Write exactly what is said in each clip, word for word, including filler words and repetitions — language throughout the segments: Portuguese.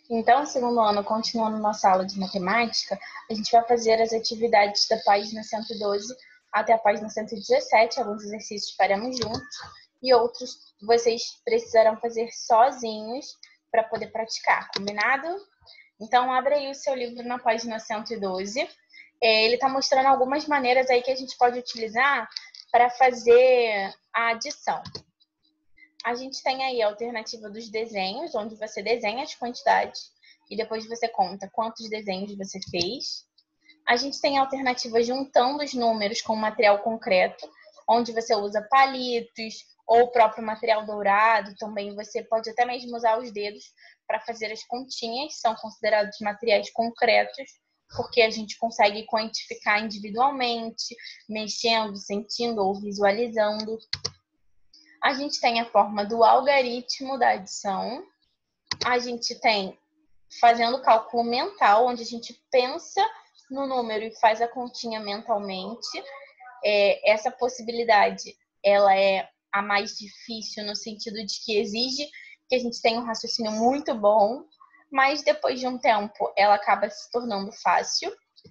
Então, no segundo ano, continuando nossa aula de matemática, a gente vai fazer as atividades da página cento e doze até a página cento e dezessete. Alguns exercícios faremos juntos e outros vocês precisarão fazer sozinhos para poder praticar, combinado? Então, abre aí o seu livro na página cento e doze. Ele está mostrando algumas maneiras aí que a gente pode utilizar para fazer a adição. A gente tem aí a alternativa dos desenhos, onde você desenha as quantidades e depois você conta quantos desenhos você fez. A gente tem a alternativa juntando os números com material concreto, onde você usa palitos ou o próprio material dourado. Também você pode até mesmo usar os dedos para fazer as continhas, são considerados materiais concretos, porque a gente consegue quantificar individualmente, mexendo, sentindo ou visualizando. A gente tem a forma do algarismo da adição. A gente tem fazendo cálculo mental, onde a gente pensa no número e faz a continha mentalmente. É, essa possibilidade, ela é a mais difícil no sentido de que exige que a gente tenha um raciocínio muito bom, mas depois de um tempo ela acaba se tornando fácil.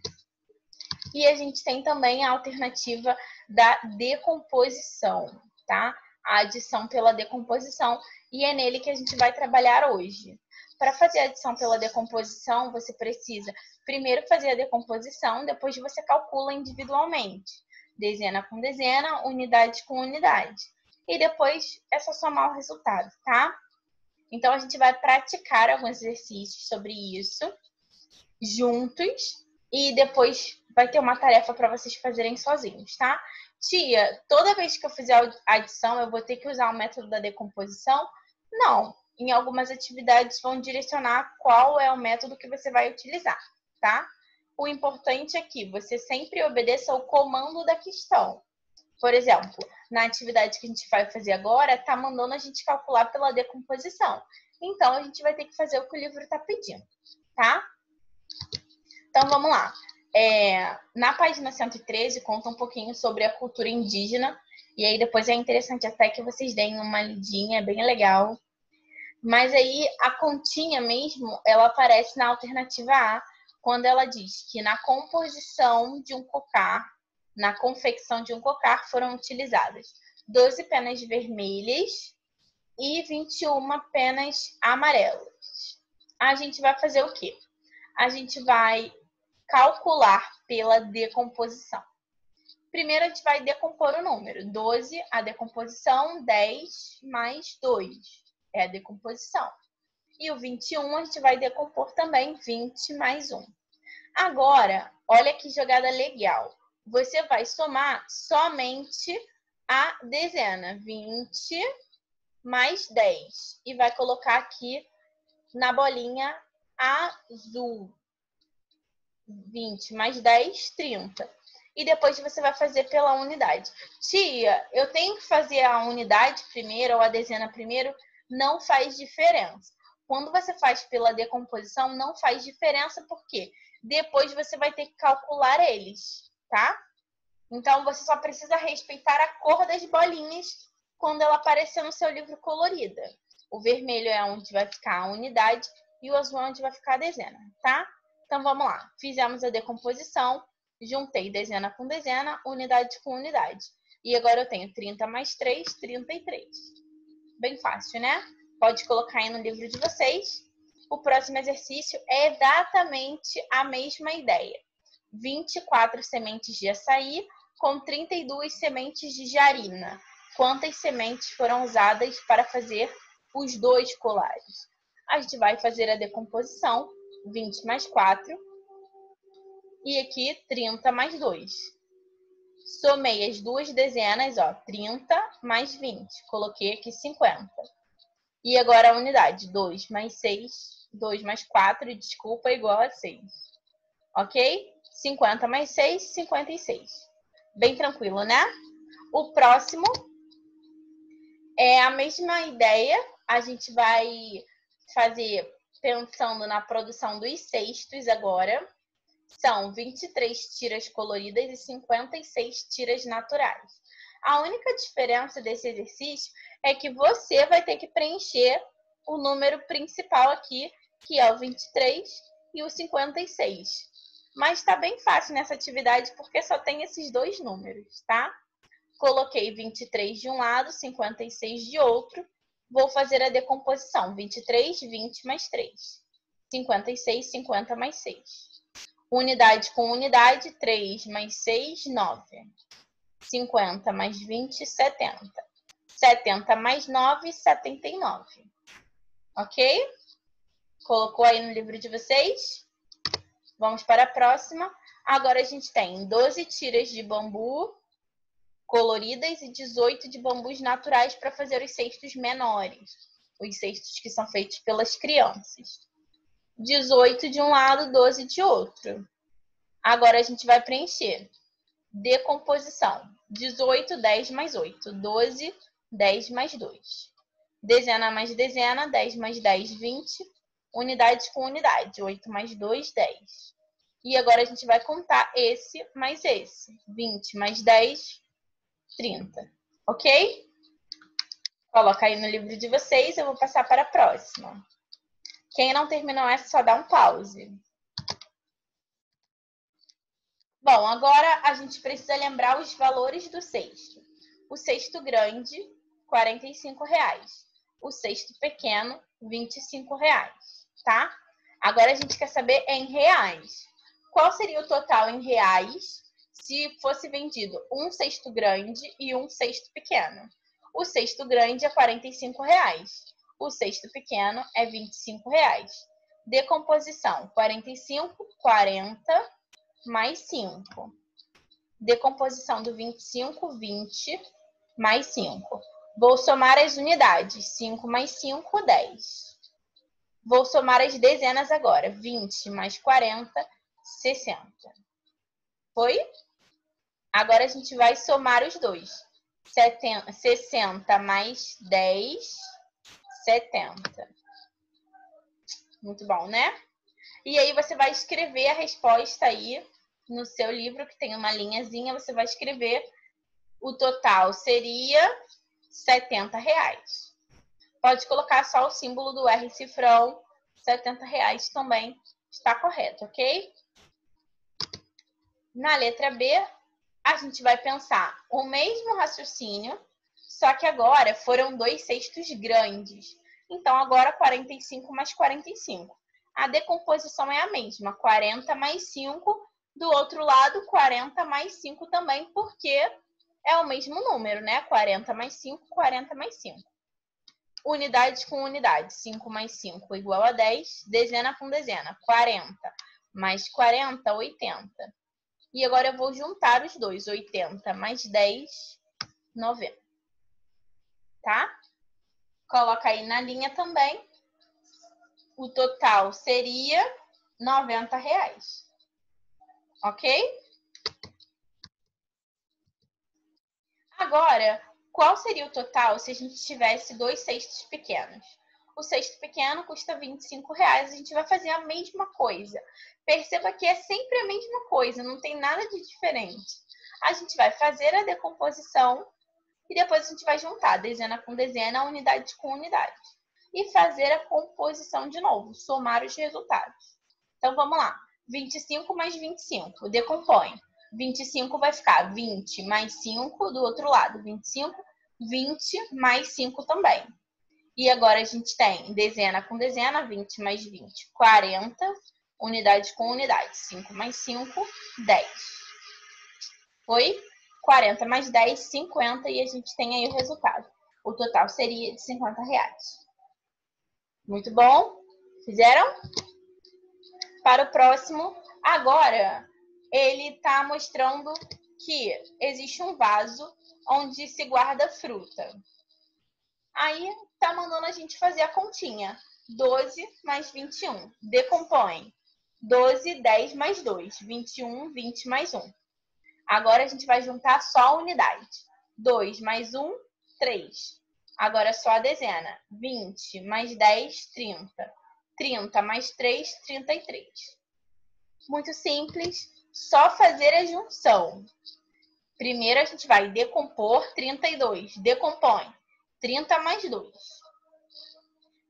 E a gente tem também a alternativa da decomposição, tá? A adição pela decomposição, e é nele que a gente vai trabalhar hoje. Para fazer a adição pela decomposição, você precisa primeiro fazer a decomposição, depois você calcula individualmente, dezena com dezena, unidade com unidade. E depois é só somar o resultado, tá? Então, a gente vai praticar alguns exercícios sobre isso juntos e depois vai ter uma tarefa para vocês fazerem sozinhos, tá? Tia, toda vez que eu fizer a adição, eu vou ter que usar o método da decomposição? Não. Em algumas atividades vão direcionar qual é o método que você vai utilizar, tá? O importante é que você sempre obedeça ao comando da questão. Por exemplo, na atividade que a gente vai fazer agora, tá mandando a gente calcular pela decomposição. Então, a gente vai ter que fazer o que o livro está pedindo, tá? Então, vamos lá. É, na página cento e treze, conta um pouquinho sobre a cultura indígena. E aí, depois é interessante até que vocês deem uma lidinha, é bem legal. Mas aí, a continha mesmo, ela aparece na alternativa A, quando ela diz que na composição de um cocar, na confecção de um cocar, foram utilizadas doze penas vermelhas e vinte e uma penas amarelas. A gente vai fazer o quê? A gente vai calcular pela decomposição. Primeiro, a gente vai decompor o número. doze, a decomposição, dez mais dois é a decomposição. E o vinte e um, a gente vai decompor também, vinte mais um. Agora, olha que jogada legal. Você vai somar somente a dezena, vinte mais dez. E vai colocar aqui na bolinha azul. vinte mais dez, trinta. E depois você vai fazer pela unidade. Tia, eu tenho que fazer a unidade primeiro ou a dezena primeiro? Não faz diferença. Quando você faz pela decomposição, não faz diferença, porque depois você vai ter que calcular eles, tá? Então, você só precisa respeitar a cor das bolinhas quando ela aparecer no seu livro colorida. O vermelho é onde vai ficar a unidade e o azul é onde vai ficar a dezena, tá? Então, vamos lá. Fizemos a decomposição, juntei dezena com dezena, unidade com unidade. E agora eu tenho trinta mais três, trinta e três. Bem fácil, né? Pode colocar aí no livro de vocês. O próximo exercício é exatamente a mesma ideia. vinte e quatro sementes de açaí com trinta e duas sementes de jarina. Quantas sementes foram usadas para fazer os dois colares? A gente vai fazer a decomposição. vinte mais quatro. E aqui, trinta mais dois. Somei as duas dezenas, ó, trinta mais vinte. Coloquei aqui cinquenta. E agora a unidade, dois mais seis, dois mais quatro, desculpa, igual a seis. Ok? cinquenta mais seis, cinquenta e seis. Bem tranquilo, né? O próximo é a mesma ideia. A gente vai fazer pensando na produção dos cestos agora. São vinte e três tiras coloridas e cinquenta e seis tiras naturais. A única diferença desse exercício é que você vai ter que preencher o número principal aqui, que é o vinte e três, e o cinquenta e seis. Mas está bem fácil nessa atividade, porque só tem esses dois números, tá? Coloquei vinte e três de um lado, cinquenta e seis de outro. Vou fazer a decomposição. vinte e três, vinte mais três. cinquenta e seis, cinquenta mais seis. Unidade com unidade, três mais seis, nove. cinquenta mais vinte, setenta. setenta mais nove, setenta e nove. Ok? Colocou aí no livro de vocês? Vamos para a próxima. Agora a gente tem doze tiras de bambu coloridas e dezoito de bambus naturais para fazer os cestos menores. Os cestos que são feitos pelas crianças. dezoito de um lado, doze de outro. Agora a gente vai preencher. Decomposição. dezoito, dez mais oito. doze, dez mais dois. Dezena mais dezena, dez mais dez, vinte. Unidade com unidade. oito mais dois, dez. E agora a gente vai contar esse mais esse. vinte mais dez, trinta. Ok? Coloca aí no livro de vocês. Eu vou passar para a próxima. Quem não terminou essa, só dá um pause. Bom, agora a gente precisa lembrar os valores do cesto. O cesto grande, quarenta e cinco reais. O cesto pequeno, vinte e cinco reais, tá? Agora a gente quer saber em reais. Qual seria o total em reais se fosse vendido um cesto grande e um cesto pequeno? O cesto grande é quarenta e cinco reais. O cesto pequeno é vinte e cinco reais. Decomposição, quarenta e cinco, quarenta mais cinco. Decomposição do vinte e cinco, vinte mais cinco. Vou somar as unidades. cinco mais cinco, dez. Vou somar as dezenas agora. vinte mais quarenta, sessenta. Foi? Agora a gente vai somar os dois. sessenta mais dez, setenta. Muito bom, né? E aí você vai escrever a resposta aí no seu livro, que tem uma linhazinha, você vai escrever o total seria setenta reais. Pode colocar só o símbolo do R cifrão, setenta reais também está correto, ok? Na letra B, a gente vai pensar o mesmo raciocínio, só que agora foram dois cestos grandes. Então, agora quarenta e cinco mais quarenta e cinco. A decomposição é a mesma, quarenta mais cinco. Do outro lado, quarenta mais cinco também, porque é o mesmo número, né? quarenta mais cinco, quarenta mais cinco. Unidade com unidade, cinco mais cinco igual a dez. Dezena com dezena, quarenta mais quarenta, oitenta. E agora eu vou juntar os dois, oitenta mais dez, noventa. Tá? Coloca aí na linha também. O total seria noventa reais. Ok? Agora, qual seria o total se a gente tivesse dois cestos pequenos? O cesto pequeno custa vinte e cinco reais, a gente vai fazer a mesma coisa. Perceba que é sempre a mesma coisa, não tem nada de diferente. A gente vai fazer a decomposição e depois a gente vai juntar dezena com dezena, unidade com unidade. E fazer a composição de novo, somar os resultados. Então, vamos lá. vinte e cinco mais vinte e cinco, decompõe. vinte e cinco vai ficar vinte mais cinco do outro lado. vinte e cinco, vinte mais cinco também. E agora a gente tem dezena com dezena, vinte mais vinte, quarenta. Unidade com unidade, cinco mais cinco, dez. Foi? quarenta mais dez, cinquenta. E a gente tem aí o resultado. O total seria de cinquenta reais. Muito bom? Fizeram? Para o próximo, agora, ele está mostrando que existe um vaso onde se guarda fruta. Aí, está mandando a gente fazer a continha. doze mais vinte e um. Decompõe. doze, dez mais dois. vinte e um, vinte mais um. Agora, a gente vai juntar só a unidade. dois mais um, três. Agora, só a dezena. vinte mais dez, trinta. trinta mais três, trinta e três. Muito simples, só fazer a junção. Primeiro a gente vai decompor trinta e dois. Decompõe. trinta mais dois.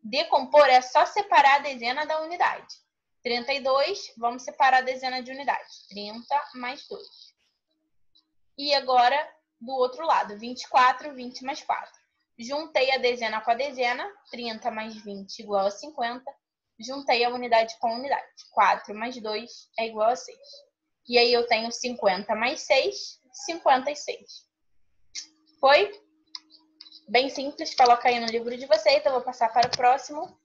Decompor é só separar a dezena da unidade. trinta e dois, vamos separar a dezena de unidade. trinta mais dois. E agora, do outro lado, vinte e quatro, vinte mais quatro. Juntei a dezena com a dezena, trinta mais vinte igual a cinquenta. Juntei a unidade com a unidade. quatro mais dois é igual a seis. E aí eu tenho cinquenta mais seis, cinquenta e seis. Foi? Bem simples, coloca aí no livro de vocês, eu vou passar para o próximo.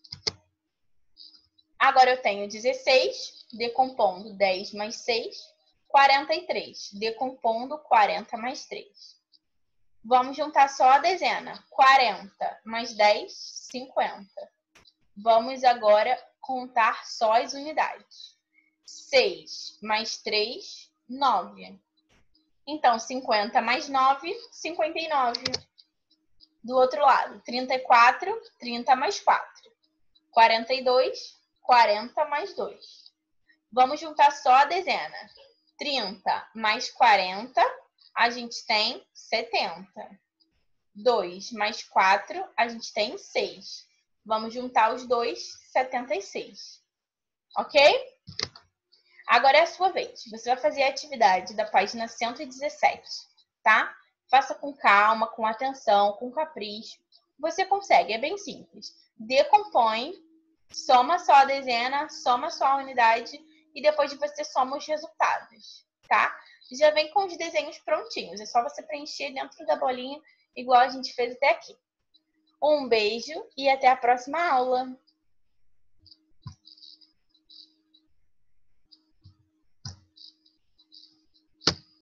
Agora eu tenho dezesseis, decompondo dez mais seis, quarenta e três, decompondo quarenta mais três. Vamos juntar só a dezena, quarenta mais dez, cinquenta. Vamos agora contar só as unidades. seis mais três, nove. Então, cinquenta mais nove, cinquenta e nove. Do outro lado, trinta e quatro, trinta mais quatro. quarenta e dois, quarenta mais dois. Vamos juntar só a dezena. trinta mais quarenta, a gente tem setenta. dois mais quatro, a gente tem seis. Vamos juntar os dois, setenta e seis. Ok? Agora é a sua vez. Você vai fazer a atividade da página cento e dezessete, tá? Faça com calma, com atenção, com capricho. Você consegue, é bem simples. Decompõe, soma só a dezena, soma só a unidade e depois você soma os resultados, tá? Já vem com os desenhos prontinhos. É só você preencher dentro da bolinha, igual a gente fez até aqui. Um beijo e até a próxima aula!